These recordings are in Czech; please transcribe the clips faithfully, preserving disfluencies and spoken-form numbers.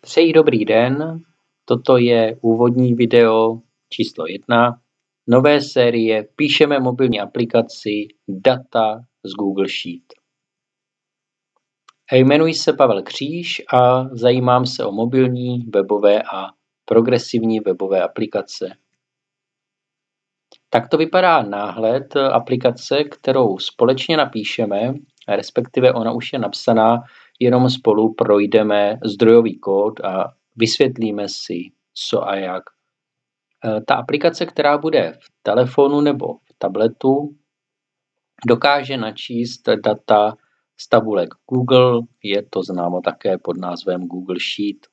Přeji dobrý den, toto je úvodní video číslo jedna nové série Píšeme mobilní aplikaci Data z Google Sheet. Jmenuji se Pavel Kříž a zajímám se o mobilní, webové a progresivní webové aplikace. Takto vypadá náhled aplikace, kterou společně napíšeme, respektive ona už je napsaná, jenom spolu projdeme zdrojový kód a vysvětlíme si, co a jak. Ta aplikace, která bude v telefonu nebo v tabletu, dokáže načíst data z tabulek Google, je to známo také pod názvem Google Sheet.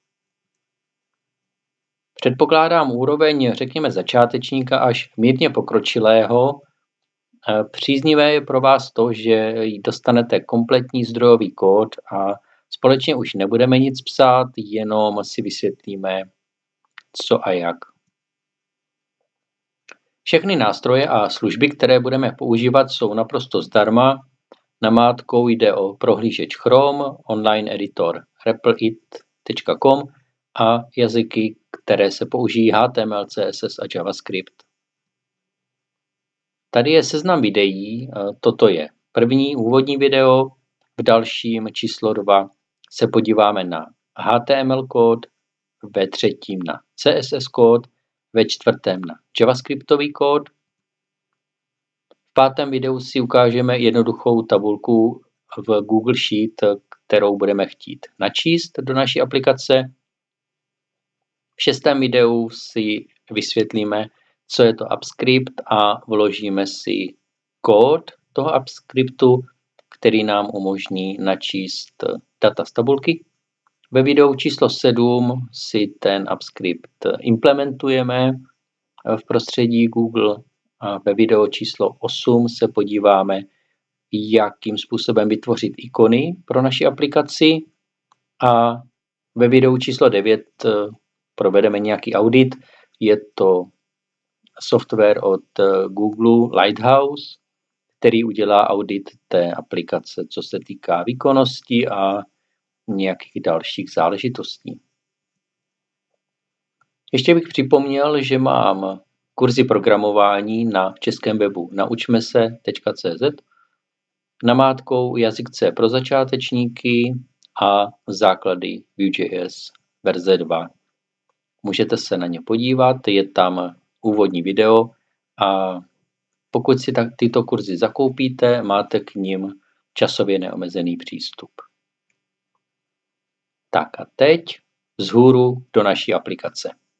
Předpokládám úroveň, řekněme, začátečníka až mírně pokročilého. Příznivé je pro vás to, že dostanete kompletní zdrojový kód a společně už nebudeme nic psát, jenom si vysvětlíme, co a jak. Všechny nástroje a služby, které budeme používat, jsou naprosto zdarma. Namátkou jde o prohlížeč Chrome, online editor replit tečka com a jazyky, které se použijí H T M L, C S S a JavaScript. Tady je seznam videí, toto je první úvodní video, v dalším číslo dva se podíváme na H T M L kód, ve třetím na C S S kód, ve čtvrtém na JavaScriptový kód. V pátém videu si ukážeme jednoduchou tabulku v Google Sheet, kterou budeme chtít načíst do naší aplikace. V šestém videu si vysvětlíme, co je to AppScript a vložíme si kód toho AppScriptu, který nám umožní načíst data z tabulky. Ve videu číslo sedm si ten AppScript implementujeme v prostředí Google a ve videu číslo osm se podíváme, jakým způsobem vytvořit ikony pro naši aplikaci a ve videu číslo devět provedeme nějaký audit. Je to software od Google Lighthouse, který udělá audit té aplikace, co se týká výkonnosti a nějakých dalších záležitostí. Ještě bych připomněl, že mám kurzy programování na českém webu naučme se tečka cé zet, namátkou jazyk C pro začátečníky a základy Vue.js verze dva. Můžete se na ně podívat, je tam úvodní video a pokud si tak tyto kurzy zakoupíte, máte k nim časově neomezený přístup. Tak a teď vzhůru do naší aplikace.